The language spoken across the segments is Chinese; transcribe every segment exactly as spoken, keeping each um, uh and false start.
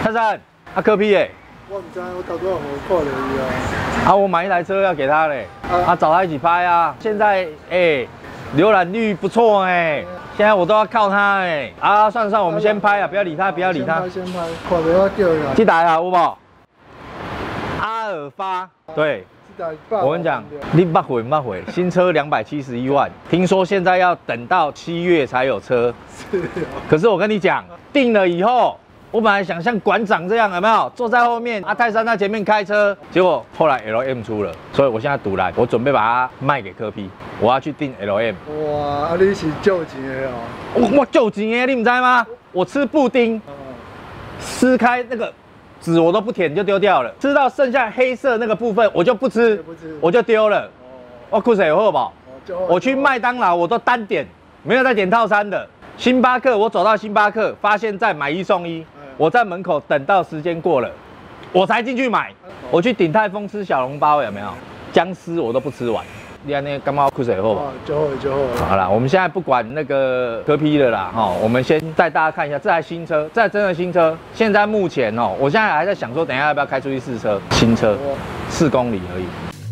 泰山，啊柯 P 哎， 我唔知，我头拄有看到伊啊。 啊我买一台车要给他嘞，啊找他一起拍啊。现在哎浏览率不错哎，现在我都要靠他哎。啊算了算了，我们先拍啊，不要理他，不要理他。 先拍先拍，看到我叫伊。 这台啊，有无？阿尔法，对。 我跟你讲，你不回不回，新车两百七十一万，听说现在要等到七月才有车。是、哦。可是我跟你讲，定了以后，我本来想像馆长这样，有没有坐在后面，啊泰山在前面开车，结果后来 L M 出了，所以我现在赌烂，我准备把它卖给柯 P， 我要去订 L M。 哇，啊你是救钱的哦？ 我我救钱的，你唔知吗？我吃布丁，撕开那个。 籽我都不舔就丢掉了，吃到剩下黑色那个部分我就不吃，我就丢了。我酷谁有好不好？我去麦当劳我都单点，没有再点套餐的。星巴克我走到星巴克，发现在买一送一，我在门口等到时间过了，我才进去买。我去鼎泰丰吃小笼包有没有？姜丝我都不吃完。 你安尼感觉酷水好吧？ 就好就好。 好啦，我们现在不管那个柯 P 了啦，哈，我们先带大家看一下这台新车，这台真的新车。现在目前哦，我现在还在想说，等一下要不要开出去试车？新车，四公里而已。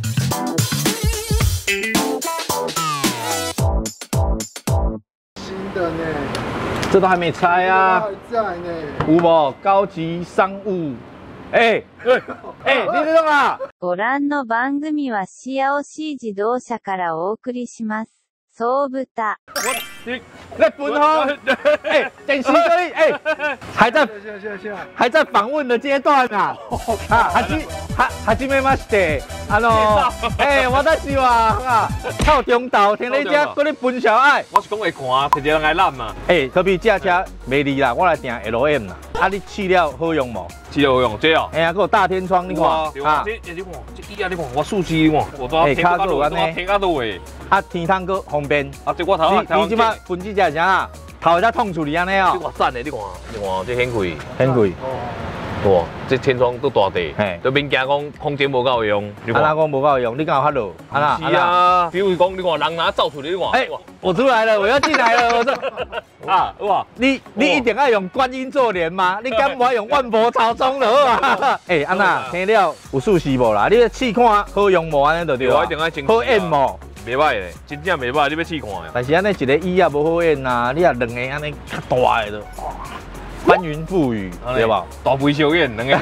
新的呢？ 这都还没拆啊。 还在呢。 有无高级商务？哎哎哎，你知道吗？ ご覧の番組はシアオシー自動車からお送りします。総豚。 我你在分红？哎，点西哥哎，还在还在访问的阶段啊！啊，还是还还是没嘛是的，啊喏，哎，我在是话啊，靠中道听你这搁咧分小爱。 我是讲会看，直接人来揽嘛。 哎，可比这车没离啦，我来订 L M 啦。啊，你试了好用无？ 试了好用，这哦。 哎呀，还有大天窗，你看啊，这你看，这伊啊你看，我数字你看，我都天到落，我天到落诶。啊，天窗搁方便。啊，这我头啊， 你即摆分这只啥？头才痛处理安尼哦。 这我赞的，你看，你看这很贵， 很贵。 哇，这天窗都大地，都免惊讲空间无够用。 啊，哪讲无够用？你敢有发落？ 啊啦，是啊。比如讲，你看人哪走出来，你看。哎， 我出来了，我要进来了，我说。啊，哇！你你一定要用观音做莲吗？你敢不要用万佛朝宗的好啊？哎，安娜，听了有数字无啦？你个试看好用无安尼就对了。 我一定要真好演无？ 袂歹嘞，真正袂歹，你要试看呀。 但是安尼一个椅也无好演呐，你啊两个安尼较大的都，翻云覆雨，对吧？ 大肥小眼两个。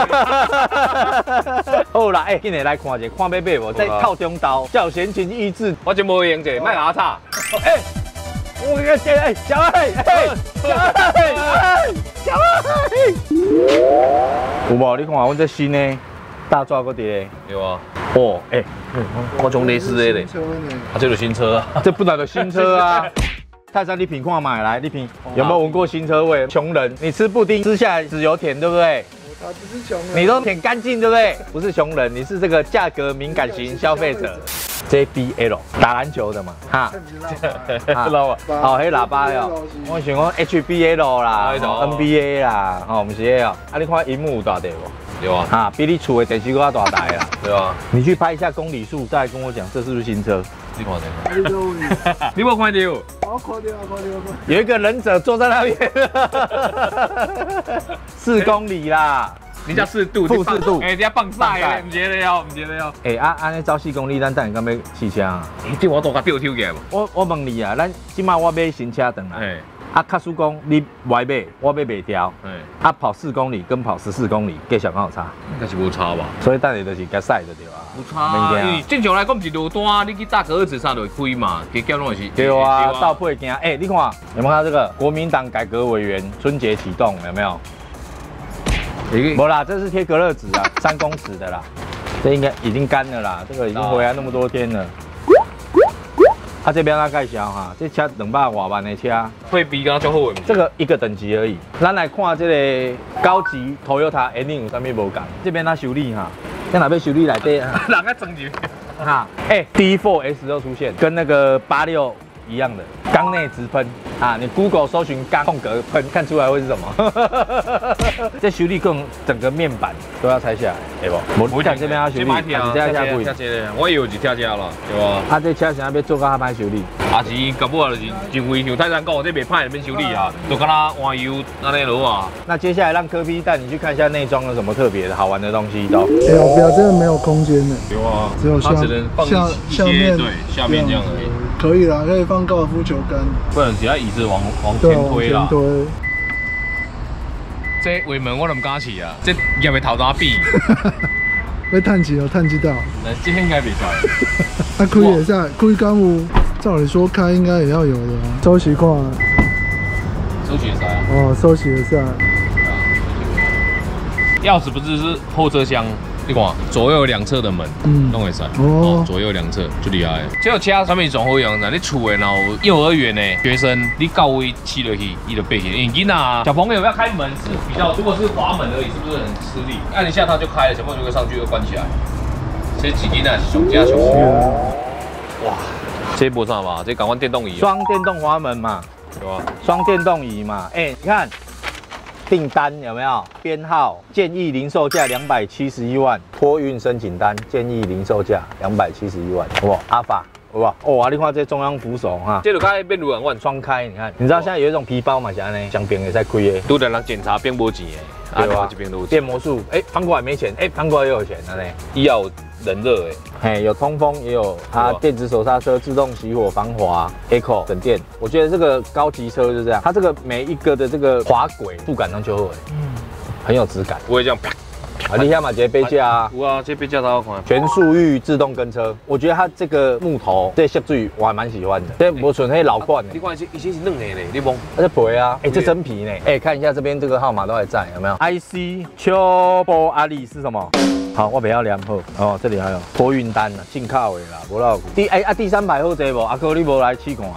好啦，哎，今日来看一下，看要买无？在靠中道，叫闲情逸致。 我真无用者，卖牙叉。 哎。 我给个哎，小爱，哎，小爱，哎，小爱，有无？你看我这新的大抓个碟， 有啊。 哦，哎， 我种类似的嘞。啊，这就新车啊， 这不然的新车啊。泰山，你品看买来，你品有没有闻过新车味？穷人，你吃布丁吃下来只有舔，对不对？ 他不是穷人， 你都舔干净，对不对？不是穷人，你是这个价格敏感型消费者。 J B L 打篮球的嘛，哈， 知道吗？ 哦，迄喇叭哟，我想讲 H B L 啦 ，N B A 啦，哦，不是哦，啊，你看荧幕有大台不？ 有啊， 哈，比你厝的电视搁大台啦， 对啊。你去拍一下公里数，再来跟我讲这是不是新车？ 你看到？你有看到？ 我看到，我看到。 有一个忍者坐在那边，四公里啦。 你叫四度， 负四度， 哎，人家放晒啊，唔觉得要，唔觉得要。 哎，啊，安尼走四公里，咱等下敢要试车啊？ 这我都甲吊抽起来无？ 我我问你啊，咱即马我买新车等来，哎，啊，卡叔讲你歪买，我买袂掉，哎，啊，跑四公里跟跑十四公里，价钱敢有差？ 应该是无差吧？ 所以等下就是甲赛就对啊。 无差，因为正常来讲是路单，你去大格子上就会开嘛，加减拢是。 对啊，倒配件，哎，你看有没有看这个国民党改革委员春节启动有没有？ 没啦，这是贴隔热纸啊，三公尺的啦，这应该已经干了啦，这个已经回来那么多天了。啊，这边来介绍哈，这车两百多万的车， 配比刚较好的。 这个一个等级而已。咱来看这个高级 Toyota， 一定有啥物无同？这边它修理哈，在哪边修理来底啊？ 哪个增级？ 哈，哎 ，D 四 S 都出现，跟那个八六。 一样的，缸内直喷啊！你 Google 搜寻缸空格喷，看出来会是什么？这修理工整个面板都要拆下来，对不？我看这边要修理，还是这样下贵？ 我以为是跳价了，对吧？ 啊，这车现在要做到how歹修理？ 啊是，根本就是真危险。泰山讲这袂歹，免修理啊，就敢若换油安尼落啊。 那接下来让柯 P 带你去看一下内装有什么特别的好玩的东西，都。 没有，不要，真的没有空间的。 有啊， 只有下只能放下下面对下面这样而已。 可以啦，可以放高尔夫球杆。 不然只要椅子往往对， 前推啦。 往前推。 这尾门我都唔敢骑啊，这也袂头哪比。 被探起哦，探起到。 那这应该袂使。 那开也在，开干有，照理说开应该也要有的啊。收起看。 收起也塞啊。 哦，收起也塞。 钥匙不是是后车厢。你看，左右两侧的门，嗯，弄会使哦，左右两侧就厉害。这个车上面装好样子，你厝的然后幼儿园的学生，你到位骑落去，伊就背起。因为啊，小朋友要开门是比较，如果是滑门而已，是不是很吃力？按一下它就开了，小朋友就会上去又关起来。这几斤啊，熊家熊。哇，这不啥吧？这赶快电动椅。 双电动滑门嘛， 对吧？ 双电动椅嘛，哎，你看。订单有没有编号？建议零售价两百七十一万，托运申请单建议零售价两百七十一万，好不好？阿法，好不好？哦，啊，你看这中央扶手哈， 这就开变两万双开，你看，你知道现在有一种皮包嘛，是安尼，双边也在开的， 都得人检查变无钱的， 对吧？ 这边都变魔术，哎，翻过来没钱，哎，翻过来又有钱，安尼， 医药冷热哎， 嘿，有通风，也有它电子手刹车、自动熄火、防滑、Eco 省电。我觉得这个高级车就是这样，它这个每一个的这个滑轨触感上就会，嗯，很有质感， 不会这样啪。 啊，你看嘛，这杯架啊， 有啊，这杯架超好看。 全速域自动跟车，我觉得它这个木头这些水我还蛮喜欢的，这无纯黑老款的。 你看，以前是嫩的嘞，你摸。 它是皮啊，哎，这真皮呢。哎，看一下这边这个号码都还在，有没有 ？I C 秋波阿里是什么？好，我不要量好哦，这里还有托运单啊，进口的啦，无老古。第哎啊第三排好坐无？阿哥你无来试看？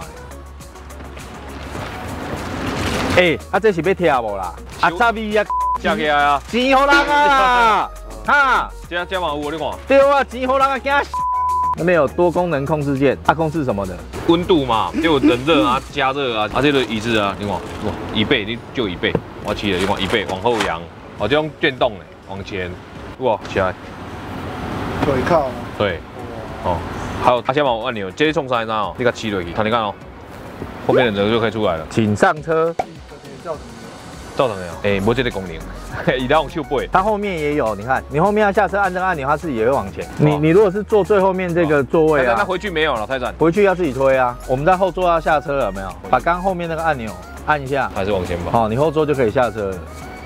哎，啊这是要贴无啦？啊叉 V 啊， 借起来啊， 钱予人啊，哈， 这这嘛有你看。 对啊，钱予人啊，惊。那边有多功能控制键，它控制什么的？ 温度嘛，就有冷热啊、加热啊，啊这个椅子啊，你看，哇，椅背你就椅背，我骑了，你看椅背往后仰，哦这种电动的往前。哇，起来， 腿靠， 对，哦，还有它下面有按钮，这些冲上来哦，你给它骑落去，看你看哦，后面的人就可以出来了。 请上车。 造成了，哎，没这个功能，一定要用手背。 它后面也有，你看，你后面要下车按这个按钮，它自己也会往前。你你如果是坐最后面这个座位啊， 那回去没有了，太展。 回去要自己推啊。我们在后座要下车了，有没有？把刚后面那个按钮按一下， 还是往前跑。 好，你后座就可以下车了。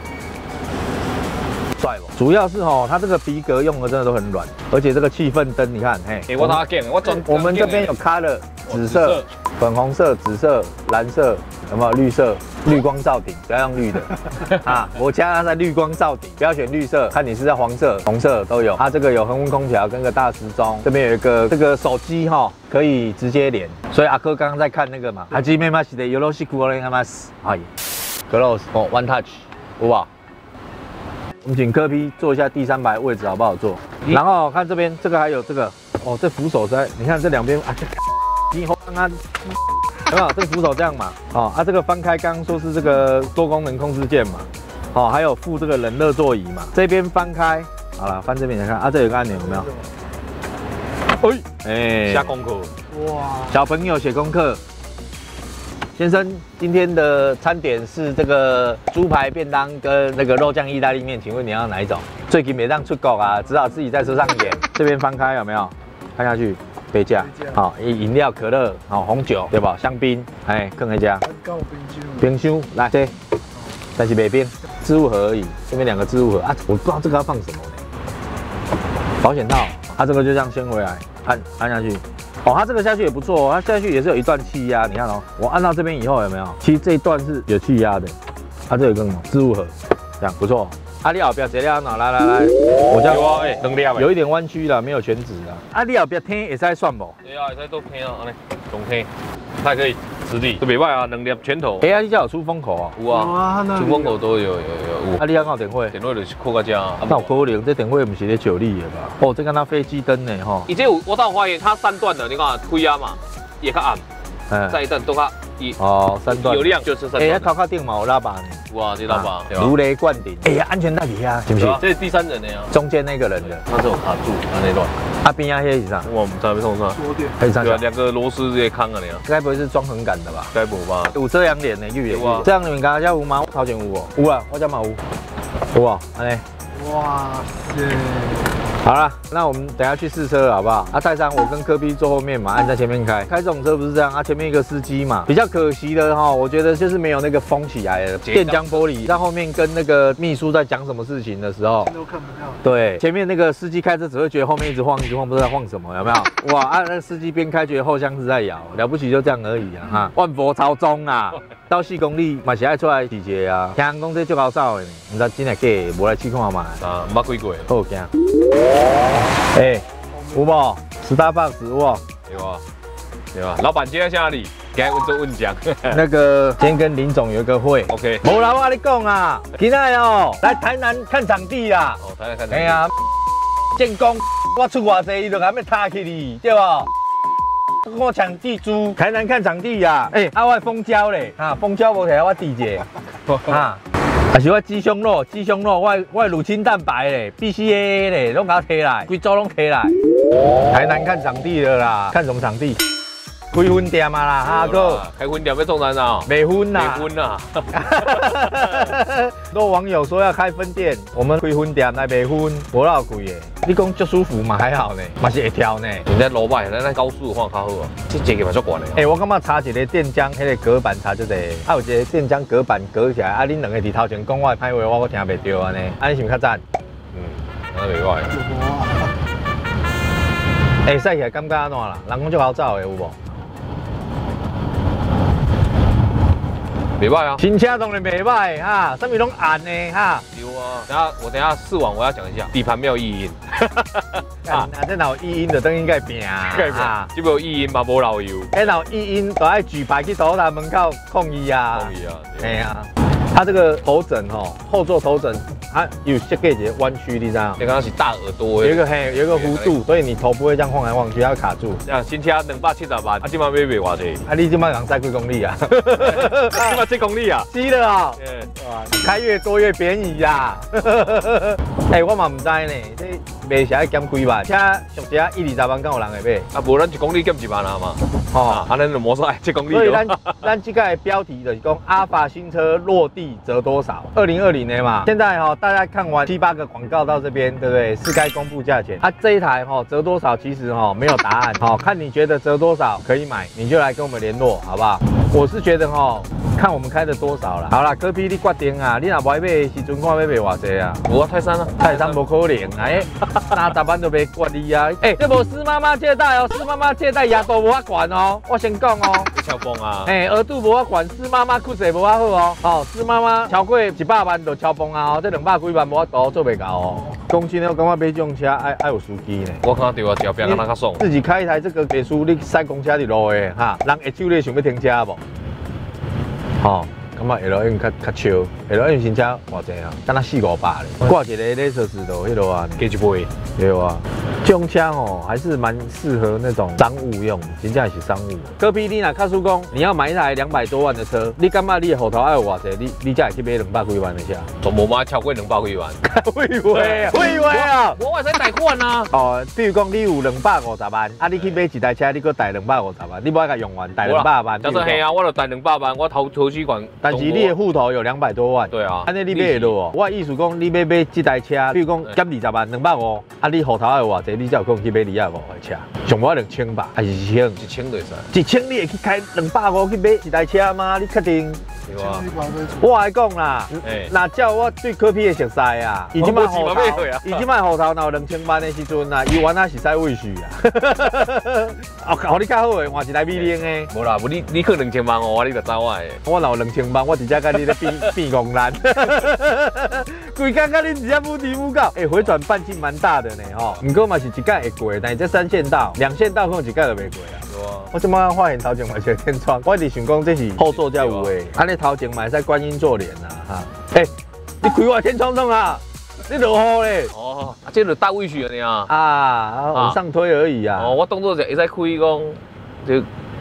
帅不？主要是哦，它这个皮革用的真的都很软，而且这个气氛灯，你看，嘿， 哎，我打键，我转。 我们这边有 color， 紫色、粉红色、紫色、蓝色，有没有绿色？绿光罩顶，不要用绿的啊！我家它在绿光罩顶，不要选绿色，看你是在黄色、红色都有。它这个有恒温空调跟个大时钟，这边有一个这个手机哈，可以直接连。所以阿哥刚刚在看那个嘛，还记得吗？是的，有罗西库罗吗？哎 ，Close 哦 ，One Touch， 好不好？我们请柯 P 坐一下第三排位置好不好坐？然后看这边这个还有这个哦，这扶手在，你看这两边啊，你后刚刚。有没有这个扶手这样嘛？哦，啊，这个翻开刚刚说是这个多功能控制键嘛？哦，还有附这个冷热座椅嘛？这边翻开，好了，翻这边来看啊，这有个按钮有没有？哎，哎，下功课哇！小朋友写功课。先生，今天的餐点是这个猪排便当跟那个肉酱意大利面，请问你要哪一种？最近没让出国啊，只好自己在车上点。这边翻开有没有？看下去。杯架，好，饮饮料、可乐，好，红酒，对吧？香槟，哎，更一家。冰箱，来这，但是没冰，置物盒而已。这边两个置物盒啊，我不知道这个要放什么呢？保险套，它这个就这样掀回来，按按下去。哦，它这个下去也不错哦，它下去也是有一段气压，你看哦，我按到这边以后有没有？其实这一段是有气压的，它这有个什么置物盒，这样不错。啊，你后边这了喏，来来来，我这样，哎，能量有一点弯曲了，没有全直啊。啊，你后边听会使算不？对啊，会使都听啊，安尼，总听，它可以直立，都袂歹啊，能量拳头。哎呀，你家有出风口啊？有啊，出风口都有有有有。啊，你还有电火？电火就是扩个家。那有可能，这电火不是咧九力的吧？哦，这跟它飞机灯呢吼。伊这有，我倒发现它三段的，你看开啊嘛，也较暗。 再一段都它一哦，三段有量就是三段。 哎，头壳顶嘛有喇叭呢。 哇，这喇叭如雷贯顶。哎呀，安全带底下是不是？ 这是第三人的呀。 中间那个人的， 他是有卡住，他那段。 啊边啊，那是啥？ 我们在被送上。 锁点。 可以上。 对啊，两个螺丝直接扛啊你啊。 该不会是装横杆的吧？ 该不吧？ 有遮阳帘呢，有有。这样你们刚刚有吗？我头前有哦，有啊，我家嘛有。有啊，安尼。 哇塞！ 好了，那我们等下去试车了，好不好？啊，泰山，我跟科 P 坐后面嘛，按在前面开。开这种车不是这样啊，前面一个司机嘛，比较可惜的哈，我觉得就是没有那个封起来的电浆玻璃，在后面跟那个秘书在讲什么事情的时候， 都看不到。 对，前面那个司机开车只会觉得后面一直晃，一直晃，不知道在晃什么，有没有？哇，啊，那个司机边开觉得后箱是在摇，了不起就这样而已啊，哈，万佛朝宗啊。到四公里嘛是爱出来洗劫啊，听人讲这足够走的，唔知真系假，无来试看嘛。 啊，捌开过。 好惊。哎，有无 ？Starbucks 有无？ 有啊，有啊。老板今天在哪里？今天问这问讲。 那个今天跟林总有一个会。 OK。 无啦，我跟你讲啊，今仔哦来台南看场地啦。 哦，台南看场地。 哎呀，建工我出偌济，伊就还没踏起你，对不？我场地租，台南看场地呀。哎，啊我蜂胶咧，啊蜂胶无摕我地者，啊。还是我鸡胸肉，鸡胸肉，我我乳清蛋白嘞 ，B C A A 嘞，拢给我摕来，规组拢摕来。台南看场地了啦，看什么场地？开分店啊啦，阿哥。 开分店要中山啊？ 没分啦。 没分啦。 多网友说要开分店，我们开分店来卖分，无老贵的。你讲足舒服嘛，还好呢，嘛是会跳呢。 人家路摆，咱咱高速的话较好啊，这价格嘛足悬的。 哎，我感觉插一个电浆，迄个隔板插就得，啊有一个电浆隔板隔起来，啊恁两个伫头前讲我的歹话，我我听袂到安尼，安尼是毋是较赞？ 嗯，那袂歹。 哎，驶起来感觉安怎啦？人讲足好走的有无？ 袂歹啊， 新车当然袂歹哈，什么拢暗的哈。 有啊，等下我等下试完我要讲一下，底盘没有异音。 啊，这哪有异音的灯应该变啊？ 啊，这没有异音嘛，无漏油。 哎，哪有异音都爱举牌去头塔门口抗议啊！ 抗议啊！ 哎呀，它这个头枕哦，后座头枕它有设计一个弯曲，你知道？ 你刚刚是大耳朵， 有一个嘿，有一个弧度，所以你头不会这样晃来晃去，它卡住。 啊，新车两百七十万，啊，今晚买卖偌济？ 啊，你今晚讲赛几公里啊？ 今晚七公里啊？ 是的啊，哇，开越多越便宜呀！哎，我嘛唔知呢，这卖是爱减几万，车俗车一二十万，敢有人会买？ 啊，无咱一公里减一万啊嘛。哦，啊，咱就摩说哎，七公里。 所以咱咱这个标题就是讲阿法新车落地折多少？二零二零年嘛，现在哈、哦、大家看完七八个广告到这边，对不对？是该公布价钱。啊，这一台哈、哦、折多少？其实哈、哦、没有答案，好、哦、看你觉得折多少可以买，你就来跟我们联络，好不好？我是觉得哈、哦。看我们开的多少了。好啦，科 P 你决定啊，你若不爱买的时阵，看要买偌济啊？ 我泰山啊， 泰山不可能啊！哎，三十万都袂管你啊！哎，这无施妈妈借贷哦，施妈妈借贷额度无法管哦，我先讲哦。 超崩啊！ 哎，额度无法管，施妈妈窟势无法好哦。哦，施妈妈超过一百万就超崩啊！哦，这两百几万无法度做袂到哦。讲真的，我感觉买这种车爱爱有司机呢。 我看到啊，照片敢那较爽。 自己开一台这个别墅，你塞公车伫路的哈，人会手你想要停车无？好。感觉 L M 较较超 ，L M 新车偌济啊？敢若四五百咧，挂一个雷蛇指头，迄落啊， 加一倍， 对啊。这种车哦，还是蛮适合那种商务用，真正是商务。科 P 你若卡叔讲，你要买一台两百多万的车，你感觉你的后头爱有偌济？你你才会去买两百几万的车？ 总无买超过两百几万？ 会会啊，会会啊！ 我我使贷款啊！ 哦，比如讲你有两百五十万，啊，你去买一台车，你搁贷两百五十万，你无爱甲用完，贷两百万。 但是嘿啊，我就贷两百万，我投投资款。 但是你的户头有两百多万， 对啊， 安尼你买得落哦。我意思讲，你买买这台车，比如讲减二十万，两百五，啊，你户头有偌济，你才有可能去买二百五的车，上无两千吧，还是一千？ 一千就使。 一千你会去开两百五去买一台车吗？你确定？ 对啊。 我来讲啦，那照我对科 P 的熟悉啊，伊即摆户头，伊即摆户头若有两千万的时阵啊，伊原来是使位序啊。哦，互你较好的换一台米零的。 无啦，无你你去两千万哦，你就走我的。 我若有两千万，我直接甲你咧变变戆烂。规工甲你直接无提无告，哎，回转半径蛮大的呢吼。不过嘛是一届会过，但是这三线道、两线道可能一届就袂过啊。我即摆发现头前嘛是天窗，我一直想讲这是后座才有诶。啊，你头前嘛使观音座帘啊，哈。哎，你开我天窗窗啊？你落雨咧？ 哦，啊，这就大位序了呢啊，往上推而已啊。 哦，我动作就会使开讲，就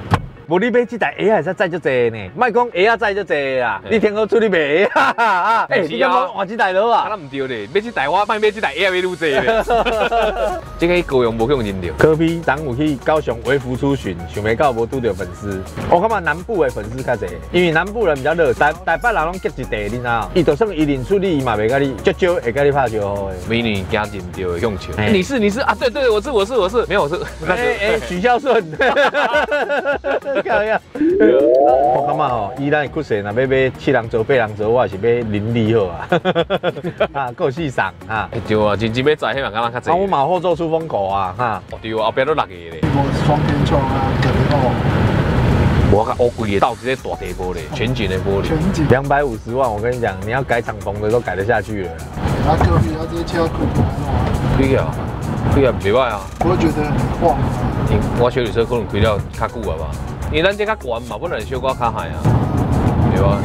无你买这台鞋还是载就济呢，莫讲鞋啊载就济啦，你天好出你卖鞋啊！哎，你敢讲换这台落啊？ 那唔对咧，买这台我卖买这台鞋买愈济咧。这个高雄无用认着。 科比当有去高雄微服出巡，想袂到无拄到粉丝。我感觉南部的粉丝较济，因为南部人比较热，台台北人拢结一地，你知道？伊就算伊认出你，伊嘛袂甲你，足少会甲你拍招呼的。 美女加认着的用球。你是你是啊？对对，我是我是我是，没有我是。 哎哎，许孝顺。搞呀！我感觉吼，伊咱的骨髓若要买七人座、八人座，我是买林立好啊。啊，够细爽啊！ 对啊，真正要载迄嘛，敢若较济。 啊，我嘛后座出风口啊，哈。 哦对啊，后壁都六个咧。 无双天窗啊，隔哦。 我较乌贵的，倒直接大地玻璃，全景的玻璃。 全景。 两百五十万，我跟你讲，你要改敞篷的都改得下去了。 啊，隔壁啊，这些车贵不贵啊，贵啊，袂歹啊。 我觉得很晃啊。 我小旅车可能开了较久啊吧，因为咱这较悬嘛，本来小可较海啊，对吧？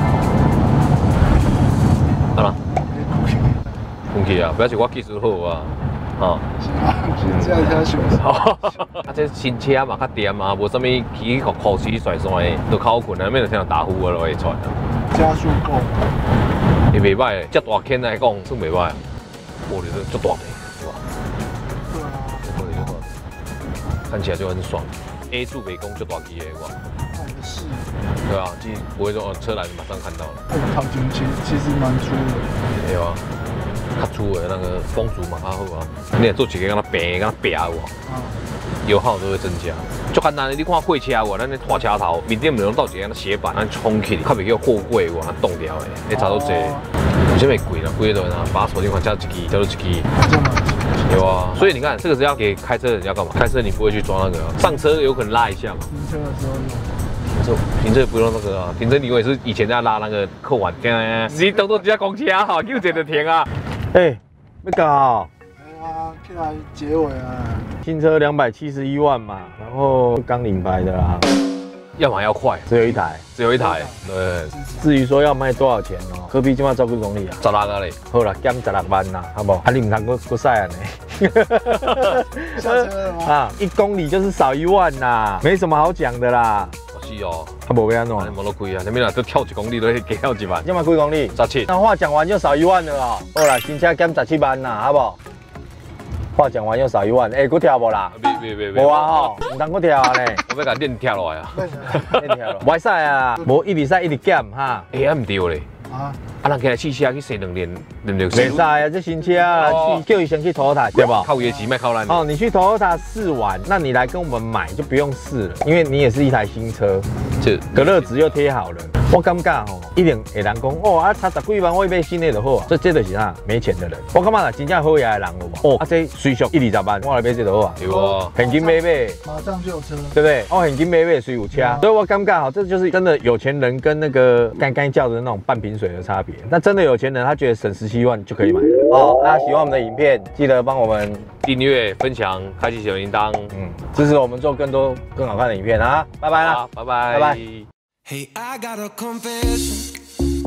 好啦，运气啊，表示我技术好啊，哦。 是啊，这样车修。 啊，这新车嘛较掂啊，无啥物起个酷起甩甩的，都较好困啊，免就听到打呼啊落会出来。 加速够。 也袂歹诶，遮大坑来讲算袂歹，玻璃都足大的，是吧？ 对啊。 玻璃就大，看起来就很爽。A 柱北工就大机的哇。 是。 对啊，就不会说哦车来马上看到了。 这个套进去其实蛮粗的。 对啊，较粗的那个风阻嘛较好啊。你也做几个让它平，让它平有无？油耗都会增加。就简单的，你看货车哇，咱咧拖车头面顶两到一个斜板，咱冲起，较袂叫货柜哇冻掉的，你查到这，有些没贵啦，贵的啊，把它锁进款加一支，加入一支。有啊，所以你看，这个是要给开车的人要干嘛？开车你不会去抓那个、啊，上车有可能拉一下嘛。 停车的时候用。 这停车不用那个啊，停车你以为是以前在拉那个扣环，你当做人家公车哈，又觉得停啊。 哎，要搞。 哎呀，起来结尾啊。 新车两百七十一万嘛，然后刚领牌的啦。 要买要快， 只有一台， 只有一台。对。 至于说要卖多少钱哦，科比今晚照几公里啊？ 十六个嘞。 好啦，减十六万啦，好不好？啊，你唔通搁搁晒啊呢？ 下车了吗？ 啊，一公里就是少一万啦，没什么好讲的啦。 是哦。 啊，无要安怎？ 冇那贵啊，那边啦都跳一公里都给跳一万。 要卖几公里？ 十七。 那话讲完就少一万了哦。好啦，新车减十七万啦，好不好？话讲完又少一万，哎、欸，搁跳无啦？ 别别别别， 无啊吼，唔通搁跳啊呢？ 我要甲链跳落来啊！ 链跳落，袂使啊，无一直使一直减哈。 哎呀，唔对咧。啊，啊，人起来试车去洗两年，两年。 袂使啊，这新车啊，去叫伊先去Toyota对吧？ 靠业绩卖靠咱。 哦，你去Toyota试完，那你来跟我们买就不用试了，因为你也是一台新车， 这隔热纸又贴好了。我感觉吼，一定会人讲哦啊，差十几万我买新的就好啊，这这就是啥没钱的人。我感觉啦，真正好牙的人有无？哦，啊这随俗一二十万，我来买这就好啊。 对啊， 现金买买， 马上就有车， 对不对？哦，现金买买随有车，所以我感觉哈，这就是真的有钱人跟那个干干叫的那种半瓶水的差别。那真的有钱人，他觉得省十七万就可以买了。哦，大家喜欢我们的影片，记得帮我们订阅、分享、开启小铃铛， 嗯，支持我们做更多更好看的影片啊！拜拜啦， 拜拜， 拜拜。 Hey, I got a confession.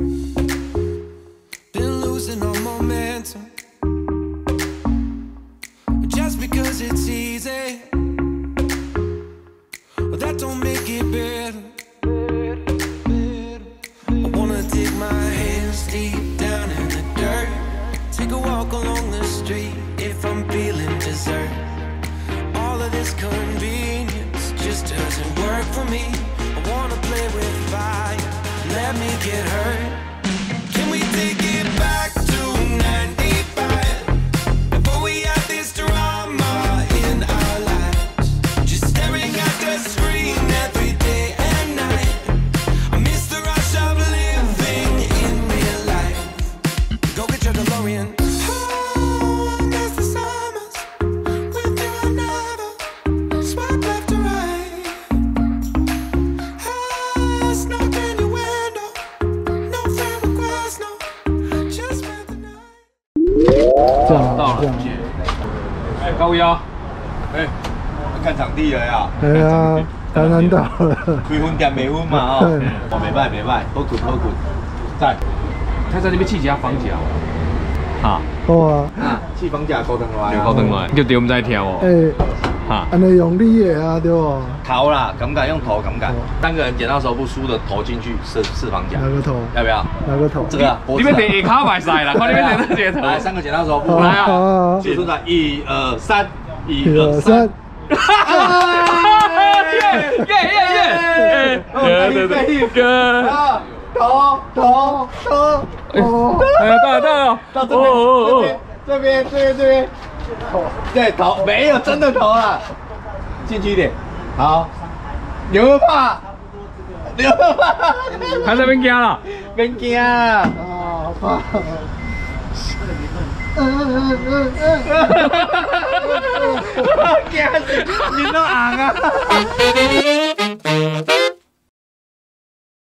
Been losing all momentum. Just because it's easy, well, that don't make it better. I wanna dig my hands deep down in the dirt. Take a walk along the street if I'm feeling dessert. All of this convenience just doesn't work for me. I wanna play with fire, let me get hurt. Can we take it back to ninety-five? Before we had this drama in our lives, just staring at the screen every day and night. I miss the rush of living in real life. Go get your DeLorean. Oh, I miss the summers with you and never swipe left or right. Knock in your window, no friend request, no, just spend the night. 这样到了，哎，高腰，哎， 看场地了呀。 哎呀，台南到了。 开分店没分嘛哦，哦，没卖没卖，好滚好滚，在。 他在那边去家房价，啊， 好啊。 啊，去房价高登来。 高登来，就对我们在跳哦。 哎。 哈， 安尼用力的啊，对不？ 头啦，敢不敢用头？敢不敢？三个人剪刀手不输的投进去四四方甲， 哪个头？ 要不要？ 哪个头？ 这个你们得下卡买晒啦，看你们得哪个头。 来，三个剪刀手不来啊！ 就出来，一二三，一一二三。 耶耶耶耶！对对对，哥。 头头头头， 哎，到了到了， 到这边这边这边这边，对头没有真的头啊，进去一点，好，有没有怕？有没有怕？ 他在边惊了， 边惊啊！啊，怕。嗯嗯嗯嗯，惊死，你都硬啊！